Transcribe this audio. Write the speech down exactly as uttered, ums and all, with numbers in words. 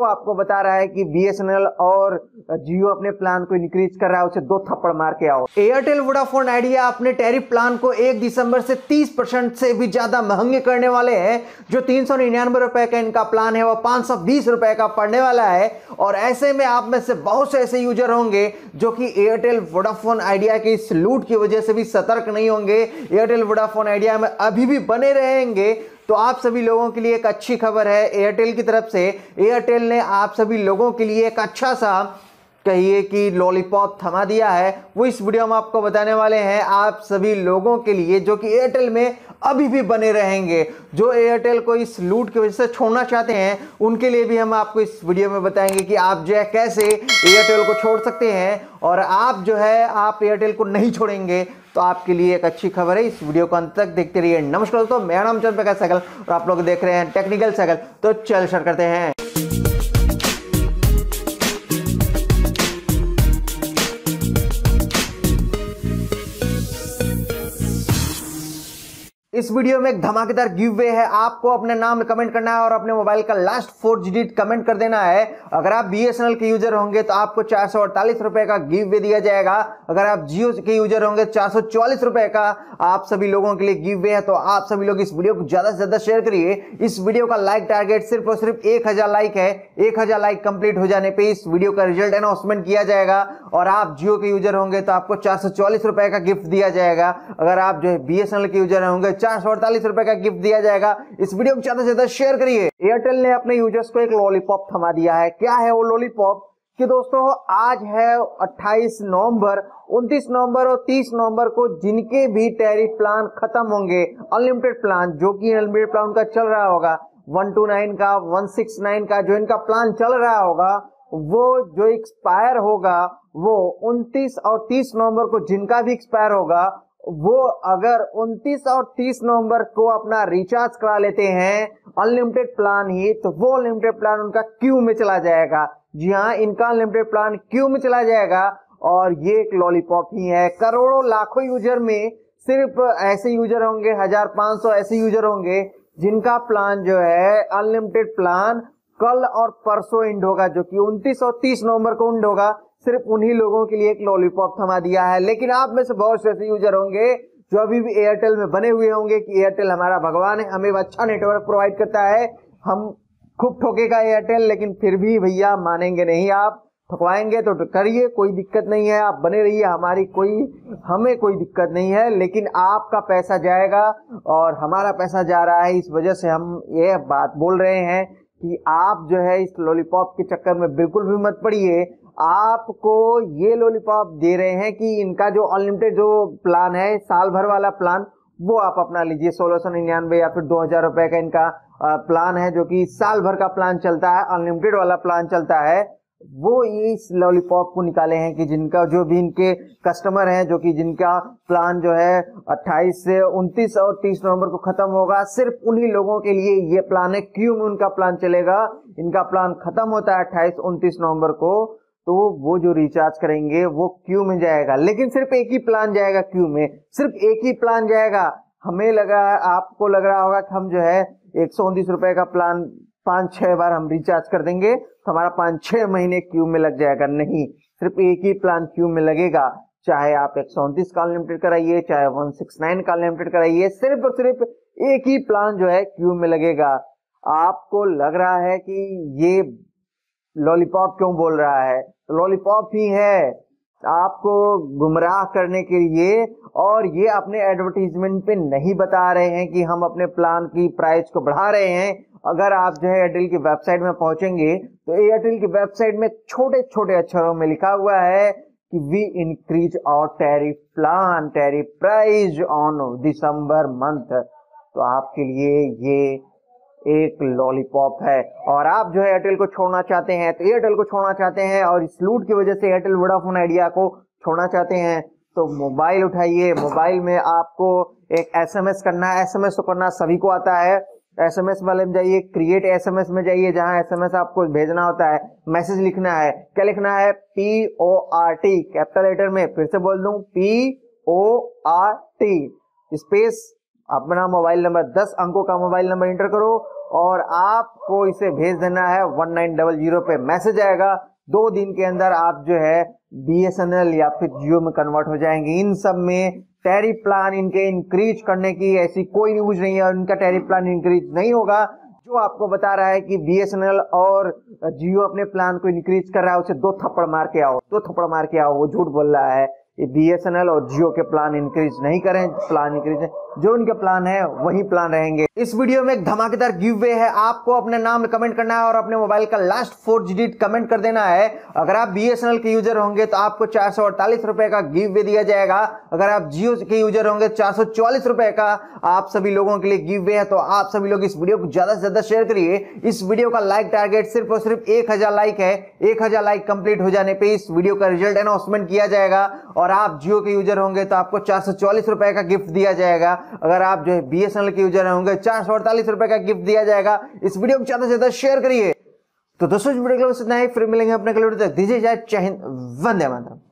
वो आपको बता रहा है कि बीएसएनएल और जियो अपने प्लान को इंक्रीज कर रहा है, उसे दो थप्पड़ मार के आओ। एयरटेल वोडाफोन आइडिया अपने टैरिफ प्लान को एक दिसंबर से तीस परसेंट से भी ज्यादा महंगे करने वाले हैं। जो तीन सौ निन्यानवे रुपए का इनका प्लान है वो पांच सौ बीस रुपए का पड़ने वाला है। और ऐसे में आप में से बहुत से ऐसे यूजर होंगे जो कि एयरटेल वोडाफोन आइडिया की इस लूट की वजह से भी सतर्क नहीं होंगे, एयरटेल वोडाफोन आइडिया में अभी भी बने रहेंगे। तो आप सभी लोगों के लिए एक अच्छी खबर है एयरटेल की तरफ से। एयरटेल ने आप सभी लोगों के लिए एक अच्छा सा कहिए कि लॉलीपॉप थमा दिया है, वो इस वीडियो में आपको बताने वाले हैं। आप सभी लोगों के लिए जो कि एयरटेल में अभी भी बने रहेंगे, जो एयरटेल को इस लूट की वजह से छोड़ना चाहते हैं, उनके लिए भी हम आपको इस वीडियो में बताएंगे कि आप जो है कैसे एयरटेल को छोड़ सकते हैं। और आप जो है आप एयरटेल को नहीं छोड़ेंगे तो आपके लिए एक अच्छी खबर है। इस वीडियो को अंत तक देखते रहिए। नमस्कार दोस्तों, मेरा नाम चंद्रप्रकाश सहगल और आप लोग देख रहे हैं टेक्निकल सहगल। तो चल शुरू करते हैं। इस वीडियो में एक धमाकेदार गिव वे है। आपको अपने नाम कमेंट करना है और अपने मोबाइल का लास्ट फोर डिजिट कमेंट कर देना है। अगर आप बीएसएनएल के यूजर होंगे तो आपको चार सौ अड़तालीस रुपए का गिव वे दिया जाएगा। अगर आप जियो के यूजर होंगे चार सौ चौवालीस रुपए का आप सभी लोगों के लिए गिव वे है। तो आप सभी लोग इस वीडियो को ज्यादा से ज्यादा शेयर करिए। इस वीडियो का लाइक टारगेट सिर्फ और सिर्फ एक हजार लाइक है। एक हजार लाइक कंप्लीट हो जाने पर इस वीडियो का रिजल्ट अनाउंसमेंट किया जाएगा। और आप जियो के यूजर होंगे तो आपको चार सौ चौवालीस रुपए का गिफ्ट दिया जाएगा। अगर आप जो है बीएसएनएल के यूजर होंगे चार सौ अड़तालीस रुपए का गिफ्ट दिया जाएगा। इस वीडियो को ज्यादा से ज्यादा शेयर करिए। एयरटेल ने अपने यूजर्स को एक लॉलीपॉप थमा दिया है। क्या है वो लॉलीपॉप? कि दोस्तों आज है अट्ठाईस नवंबर, उनतीस नवंबर और तीस नवंबर को जिनके भी टैरिफ प्लान खत्म होंगे, अनलिमिटेड प्लान जो कि अनलिमिटेड प्लान का चल रहा होगा वन टू नाइन का, वन सिक्स नाइन का, जो इनका प्लान चल रहा होगा वो जो एक्सपायर होगा वो उनतीस और तीस नवंबर को जिनका भी एक्सपायर होगा वो अगर उनतीस और तीस नवंबर को अपना रिचार्ज करा लेते हैं अनलिमिटेड प्लान ही, तो वो अनलिमिटेड प्लान उनका क्यू में चला जाएगा। जी हाँ, इनका अनलिमिटेड प्लान क्यू में चला जाएगा। और ये एक लॉलीपॉप ही है। करोड़ों लाखों यूजर में सिर्फ ऐसे यूजर होंगे, हजार पांच सौ ऐसे यूजर होंगे जिनका प्लान जो है अनलिमिटेड प्लान कल और परसों एंड होगा, जो कि उनतीस और तीस नवंबर को एंड होगा। सिर्फ उन्हीं लोगों के लिए एक लॉलीपॉप थमा दिया है। लेकिन आप में से बहुत से ऐसे यूजर होंगे जो अभी भी एयरटेल में बने हुए होंगे कि एयरटेल हमारा भगवान है, हमें अच्छा नेटवर्क प्रोवाइड करता है, हम खूब ठोकेगा एयरटेल, लेकिन फिर भी भैया मानेंगे नहीं। आप ठुकवाएंगे तो करिए, कोई दिक्कत नहीं है, आप बने रहिए, हमारी कोई हमें कोई दिक्कत नहीं है। लेकिन आपका पैसा जाएगा और हमारा पैसा जा रहा है, इस वजह से हम ये बात बोल रहे हैं कि आप जो है इस लॉलीपॉप के चक्कर में बिल्कुल भी मत पड़िए। आपको ये लॉलीपॉप दे रहे हैं कि इनका जो अनलिमिटेड जो प्लान है साल भर वाला प्लान वो आप अपना लीजिए। सोलह सौ निन्यानवे या फिर दो हजार रुपए का इनका प्लान है जो कि साल भर का प्लान चलता है, अनलिमिटेड वाला प्लान चलता है। वो इस लॉलीपॉप को निकाले हैं कि जिनका जो भी इनके कस्टमर हैं जो कि जिनका प्लान जो है अट्ठाईस से उनतीस और तीस नवंबर को खत्म होगा, सिर्फ उन्हीं लोगों के लिए ये प्लान है। क्यू में उनका प्लान चलेगा। इनका प्लान खत्म होता है अट्ठाईस उनतीस नवंबर को, तो वो जो रिचार्ज करेंगे वो क्यू में जाएगा। लेकिन सिर्फ एक ही प्लान जाएगा क्यू में, सिर्फ एक ही प्लान जाएगा। हमें लगा, आपको लग रहा होगा कि हम जो है एक सौ उनतीस रुपए का प्लान पांच छह बार हम रिचार्ज कर देंगे तो हमारा पांच छह महीने क्यू में लग जाएगा। नहीं, सिर्फ एक ही प्लान क्यू में लगेगा। चाहे आप एक सौ उनतीस का अनलिमिटेड कराइए, चाहे वन सिक्स नाइन का अनलिमिटेड कराइए, सिर्फ और सिर्फ एक ही प्लान जो है क्यू में लगेगा। आपको लग रहा है कि ये लॉलीपॉप क्यों बोल रहा है? लॉलीपॉप ही है आपको गुमराह करने के लिए। और ये अपने एडवर्टीजमेंट पे नहीं बता रहे हैं कि हम अपने प्लान की प्राइस को बढ़ा रहे हैं। अगर आप जो है एयरटेल की वेबसाइट में पहुंचेंगे तो एयरटेल की वेबसाइट में छोटे छोटे अक्षरों में लिखा हुआ है कि we increase our tariff plan tariff price on December month. तो आपके लिए ये एक लॉलीपॉप है। और आप जो है एयरटेल को छोड़ना चाहते हैं तो एयरटेल को छोड़ना चाहते हैं और इस लूट की वजह से एयरटेल वोडाफोन आइडिया को छोड़ना चाहते हैं तो मोबाइल उठाइए। मोबाइल में आपको एक एसएमएस करना है। एसएमएस तो करना सभी को आता है। एसएमएस वाले में जाइए, क्रिएट एसएमएस में जाइए, जहां एसएमएस आपको भेजना होता है, मैसेज लिखना है। क्या लिखना है? P O R T, capital letter में। फिर से बोल दूं, P O R T space अपना मोबाइल नंबर, दस अंकों का मोबाइल नंबर एंटर करो और आपको इसे भेज देना है वन नाइन डबल जीरो पे। मैसेज आएगा, दो दिन के अंदर आप जो है बीएसएनएल या फिर जियो में कन्वर्ट हो जाएंगे। इन सब में टैरिफ प्लान इनके इंक्रीज करने की ऐसी कोई न्यूज नहीं है और इनका टैरिफ प्लान इंक्रीज नहीं होगा। जो आपको बता रहा है कि बीएसएनएल और जियो अपने प्लान को इंक्रीज कर रहा है, उसे दो थप्पड़ मार के आओ, दो थप्पड़ मार के आओ, वो झूठ बोल रहा है। ये बीएसएनएल और जियो के प्लान इंक्रीज नहीं करें, प्लान इंक्रीज जो इनके प्लान है वही प्लान रहेंगे। इस वीडियो में एक धमाकेदार गिव वे है, आपको अपने नाम कमेंट करना है और अपने मोबाइल का लास्ट फोर डिजिट कमेंट कर देना है। अगर आप बीएसएनएल के यूजर होंगे तो आपको चार सौ अड़तालीस रुपए का गिव वे दिया जाएगा। अगर आप जियो के यूजर होंगे चार सौ चौवालीस रुपए का आप सभी लोगों के लिए गिव वे है। तो आप सभी लोग इस वीडियो को ज्यादा से ज्यादा शेयर करिए। इस वीडियो का लाइक टारगेट सिर्फ और सिर्फ एक हजार लाइक है। एक हजार लाइक कंप्लीट हो जाने पे इस वीडियो का रिजल्ट अनाउंसमेंट किया जाएगा और आप जियो के यूजर होंगे तो आपको चार सौ चौवालीस रुपए का गिफ्ट दिया जाएगा। अगर आप जो है बीएसएनएल के यूजर होंगे चार सौ अड़तालीस रुपए का गिफ्ट दिया जाएगा। इस वीडियो को ज्यादा से ज्यादा शेयर करिए। तो दोस्तों इस वीडियो के लिए इतना ही, फिर मिलेंगे अपने अगले वीडियो तक। दीजिए जय हिंद, वंदे मातरम।